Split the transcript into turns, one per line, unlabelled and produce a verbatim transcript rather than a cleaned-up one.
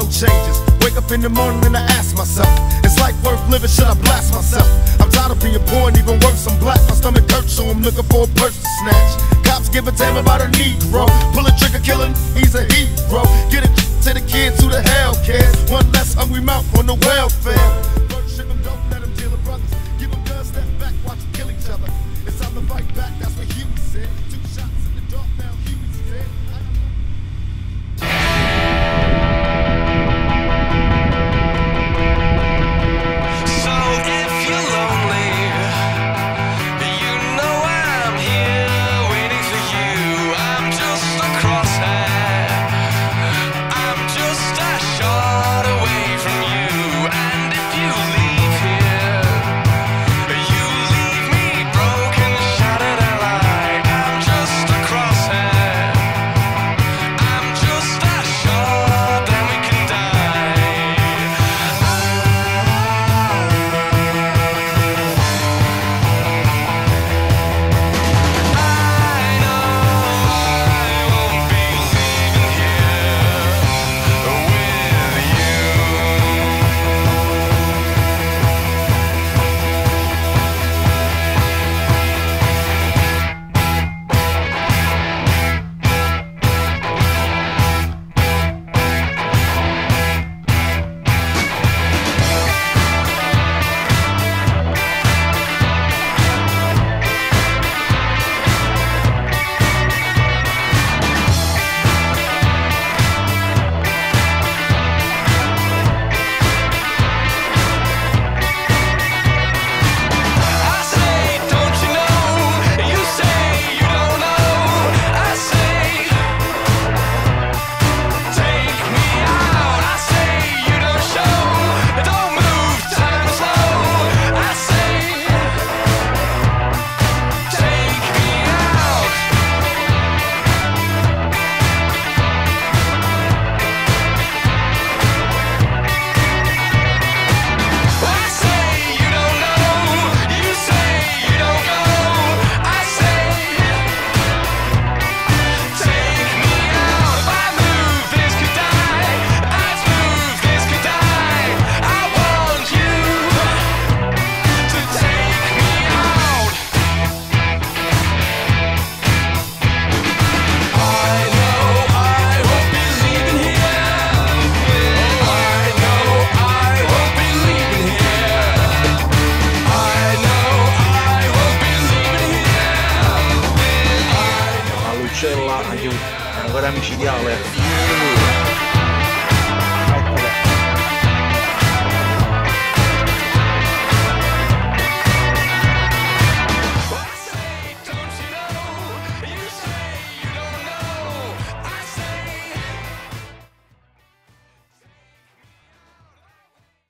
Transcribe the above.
world changes. Wake up in the morning and I ask myself, is life worth living? Should I blast myself? I'm tired of being poor and even worse, I'm black. My stomach hurts, so I'm looking for a purse to snatch. Cops give a damn about a Negro. Pull a trigger, killing, he's a hero. Get it to the kids who the hell cares. One less hungry mouth on the welfare. First ship them, don't let them deal with brothers. Give them guns, step back, watch them kill each other. It's time to fight back, that's what Huey said. Two shots in the dark, now Huey's dead.
Ancora micidiale.